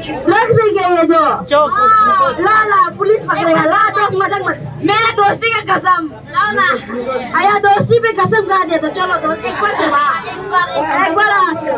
Drugs है क्या ये जो ला ला पुलिस पकड़ेगा। ला दोस्त मजाक मत, मेरा दोस्ती का कसम लाओ ना। आया दोस्ती पे कसम खा दिया तो चलो दोस्त एक बार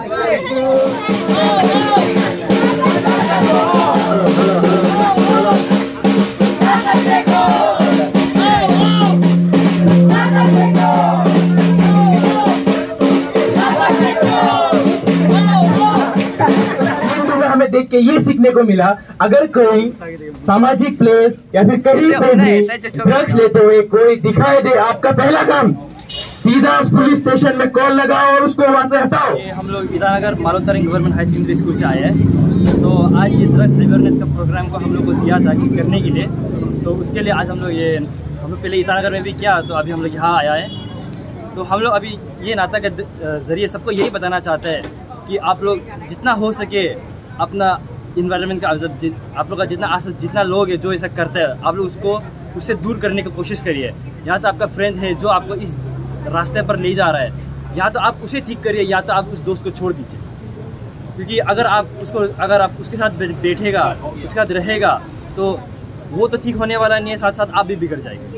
हमें देख के ये सीखने को मिला, अगर कोई सामाजिक प्लेस या फिर कहीं पे भी ड्रग्स लेते हुए कोई दिखाई दे, आपका पहला काम सीधा पुलिस स्टेशन में कॉल लगाओ और उसको वहाँ से हटाओ। हम लोग Itanagar Malotarang government high secondary school से आए हैं। तो आज ये ड्रग्स अवेयरनेस का प्रोग्राम को हम लोग को दिया था कि करने के लिए, तो उसके लिए आज हम लोग पहले ईटानगर में भी किया, तो अभी हम लोग यहाँ आया है। तो हम लोग अभी ये नाटक के ज़रिए सबको यही बताना चाहते हैं कि आप लोग जितना हो सके अपना इन्वायरमेंट का आप लोग का जितना लोग है जो ऐसा करते हैं, आप लोग उससे दूर करने की कोशिश करिए। यहाँ तो आपका फ्रेंड है जो आपको इस रास्ते पर ले जा रहा है, या तो आप उसे ठीक करिए या तो आप उस दोस्त को छोड़ दीजिए। क्योंकि अगर आप उसके साथ बैठेगा, उसके साथ रहेगा, तो वो तो ठीक होने वाला नहीं है, साथ साथ आप भी बिगड़ जाएंगे।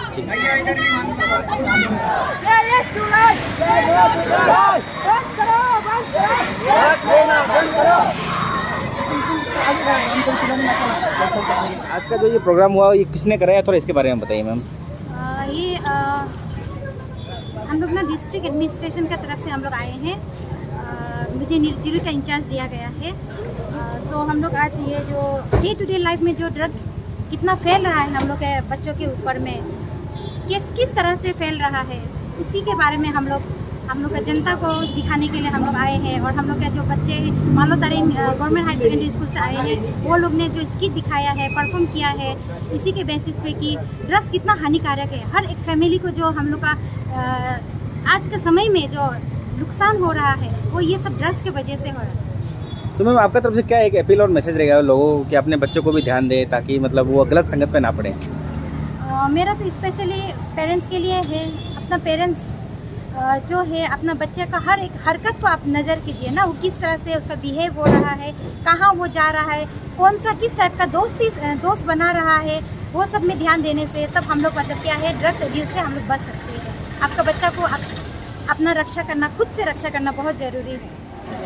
आज का जो ये प्रोग्राम हुआ ये किसने कराया, थोड़ा इसके बारे में बताइए मैम। ये हम लोग ना डिस्ट्रिक्ट एडमिनिस्ट्रेशन की तरफ से हम लोग आए हैं। मुझे निर्जीव का इंचार्ज दिया गया है। तो हम लोग आज ये जो डे टू डे लाइफ में जो ड्रग्स कितना फैल रहा है हम लोग के बच्चों के ऊपर में, किस तरह से फैल रहा है, उसी के बारे में हम लोग का जनता को दिखाने के लिए हम लोग आए हैं। और हम लोग के जो बच्चे Malotarang government high secondary school से आए हैं, वो लोग ने जो स्किट दिखाया है, परफॉर्म किया है, इसी के बेसिस पे कि ड्रग्स कितना हानिकारक है। हर एक फैमिली को जो हम लोग का आज के समय में जो नुकसान हो रहा है वो ये सब ड्रग्स के वजह से हो रहा है। तो मैम आपका तरफ से क्या एक अपील और मैसेज रहेगा लोगों कि अपने बच्चों को भी ध्यान दें ताकि मतलब वो गलत संगत पे ना पड़े? मेरा तो स्पेशली पेरेंट्स के लिए है। अपना पेरेंट्स जो है अपना बच्चे का हर एक हरकत को आप नज़र कीजिए ना, वो किस तरह से उसका बिहेव हो रहा है, कहाँ वो जा रहा है, कौन सा किस टाइप का दोस्त बना रहा है, वो सब में ध्यान देने से तब हम लोग मतलब क्या है ड्रग्स अब्यूज से हम लोग बच सकते हैं। आपका बच्चा को अपना रक्षा करना, खुद से रक्षा करना बहुत ज़रूरी है।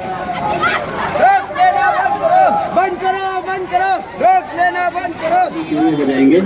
बंद करो, ड्रग्स लेना बंद करो। बजाएंगे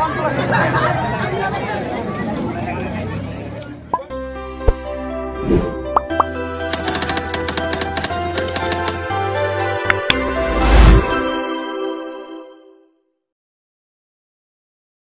Thank you.